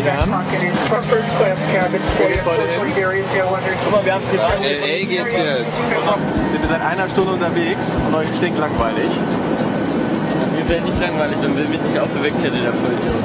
fern. Wo geht's heute hin? Guck mal, wir haben LA geht's jetzt. Sind wir seit einer Stunde unterwegs und euch stinkt langweilig. Mir wäre nicht langweilig, wenn wir mich nicht aufgeweckt hätte, der Vollidiot.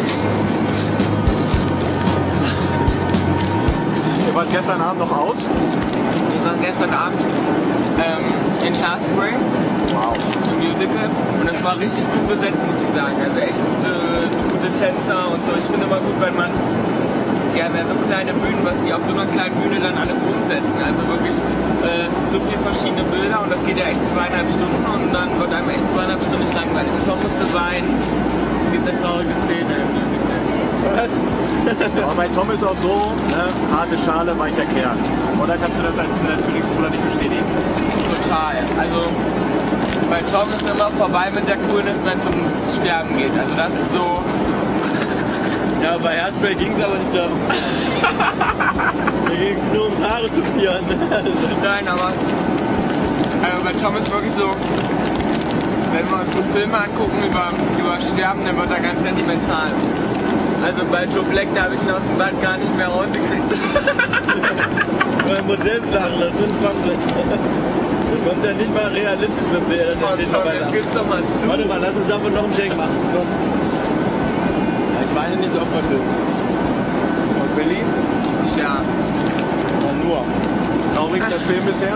Ihr wart gestern Abend noch aus? Wir waren gestern Abend in Hairspray. Wow. Im Musical. Und das war richtig gut besetzt, muss ich sagen. Also echt gute Tänzer und so. Ich finde immer gut, wenn man... Die haben ja so kleine Bühnen, was die auf so einer kleinen Bühne dann alles umsetzen. Also wirklich so viele verschiedene Bilder und das geht ja echt 2,5 Stunden und dann wird einem echt 2,5 Stunden nicht langweilig. Tom musste weinen. Es gibt eine traurige Szene im Musical. Was? Aber bei Tom ist auch so, ne, harte Schale, weicher Kern. Oder kannst du das als Zwillingsbruder nicht bestätigen? Total. Also bei Tom ist immer vorbei mit der Coolness, wenn es ums Sterben geht. Also das ist so... Ja, bei Hairspray ging es aber nicht darum. Da ging es nur ums Haare zu frieren. Nein, aber bei Tom ist wirklich so, wenn wir uns so Filme angucken über Sterben, dann wird er ganz sentimental. Also bei Joe Black, da habe ich ihn aus dem Band gar nicht mehr rausgekriegt. Man muss selbst lachen, das ist ein Schwachsinn. Das kommt ja nicht mal realistisch mit mir. Jetzt gibt's doch mal zu. Warte mal, lass uns davon noch einen Shake machen. Komm. Ich weine nicht so oft bei Filmen. Und Billy? Ja. Ja, nur. Traurigster Film bisher?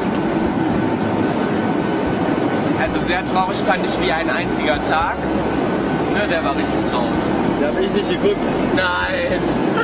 Also sehr traurig fand ich Wie ein einziger Tag. Ne, der war richtig traurig. Den hab ich nicht geguckt. Nein.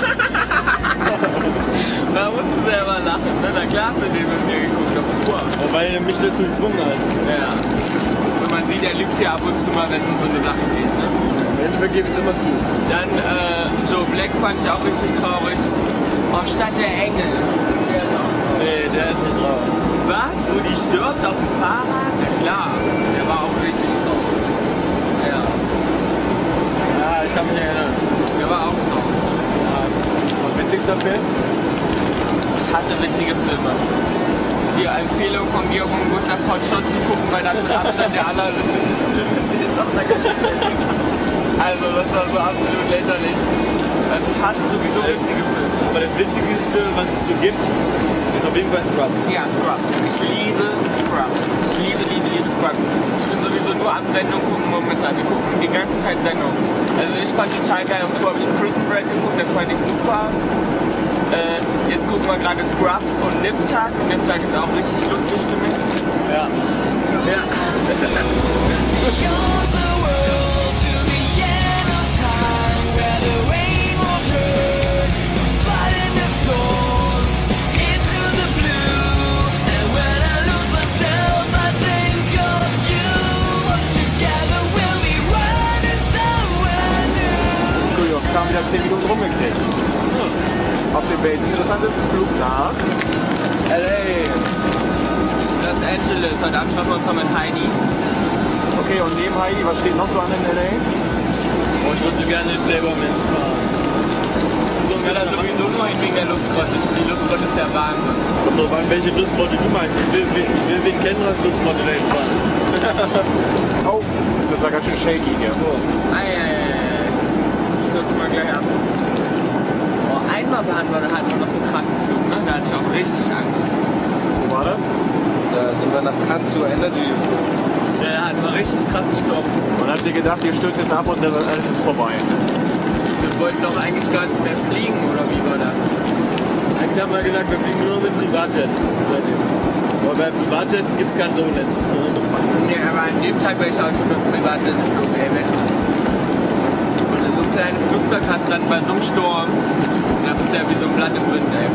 Da musst du selber lachen. Ne? Na klar hast du den mit mir geguckt auf Tour. Weil er mich dazu gezwungen hat. Ja. Und man sieht, er lügt ja ab und zu mal, wenn es um so eine Sache geht. Ne? Am Ende gebe ich es immer zu. Dann Joe Black fand ich auch richtig traurig. Oh, Stadt der Engel. Der ist auch traurig. Nee, der ist nicht traurig. Was? Wo die stirbt auf dem Fahrrad? Ja klar. Der war auch richtig traurig. Ja. Ja, ich kann mich erinnern. Der war auch traurig. Ja. Und witzigster Film? Ich hasse witzige Filme. Die Empfehlung von Georg und Gustav Potschott zu gucken, weil das mit Abstand der ist auch Also das war so absolut lächerlich. Also ich hasse sowieso witzige Filme. Aber das Witzigste, was es so gibt, ist auf jeden Fall Scrubs. Ja, Scrubs. Ich liebe Scrubs. Ich liebe Scrubs. Ich bin sowieso nur am Sendung gucken momentan. Wir gucken die ganze Zeit Sendung. Also ich fand total geil. Auf Tour habe ich Prison Break geguckt, das fand ich super. Jetzt gucken wir gerade Scrubs und Nip-Tuck. Nip-Tuck ist auch richtig lustig für mich. Ja. Ja. Wir haben wieder 10 Minuten rumgekriegt. Auf dem Weg. Interessantesten Flug nach LA. Los Angeles. Heute Abend schauen wir uns noch mit Heidi. Okay, und neben Heidi, was steht noch so an in LA? Oh, ich würde so gerne den Playboy Mansion fahren. Ich will da sowieso nur hin wegen der Luftgrotte. Die Luftgrotte ist der Wahnsinn. Kommt drauf an, welche Lustgrotte du meinst. Ich will wen kennen, was Lustgrotte da hinfahren. Oh, das ist ja ganz schön shaky hier. Ich guck's mal gleich ab. Oh, einmal hatten wir noch so einen krassen Flug, ne? Da hatte ich auch richtig Angst. Wo war das? Da sind wir nach Kanzu Energy geflogen. Der hat mal richtig krassen Stopp. Und habt ihr gedacht, ihr stürzt jetzt ab und dann alles ist vorbei? Wir wollten doch eigentlich gar nicht mehr fliegen, oder wie war das? Eigentlich haben wir gesagt, wir fliegen nur mit Privatjets. Aber bei Privatjets gibt es kein Donet. Nee, aber an dem Tag wäre ich auch nicht mit dem Privatjet geflogen, ey, wenn. Und so ein kleines Flugzeug hast dann bei so einem Sturm, da bist du ja wie so ein Blatt im Wind, ey.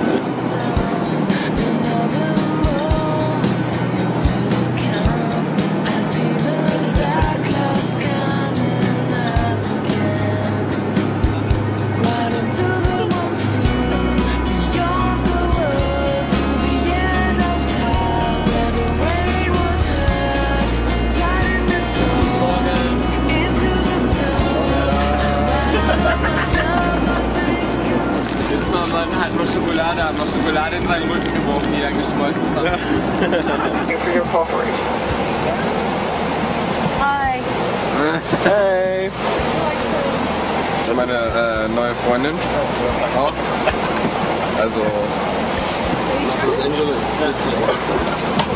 Schokolade, haben noch Schokolade in seinen Rücken geworfen, die dann geschmolzen hat. Ja. Hi. Hey! meine neue Freundin auch. Also Los Angeles.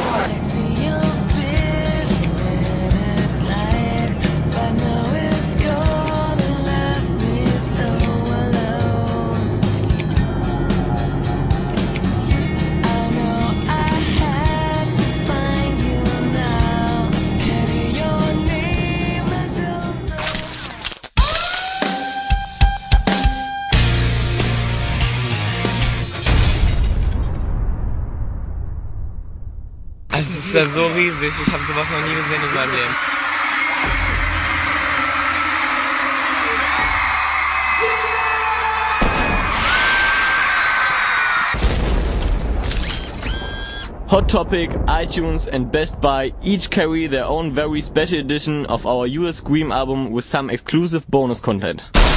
Also es ist ja so riesig, ich habe sowas noch nie gesehen in meinem Leben. Hot Topic, iTunes and Best Buy each carry their own very special edition of our US Scream album with some exclusive bonus content.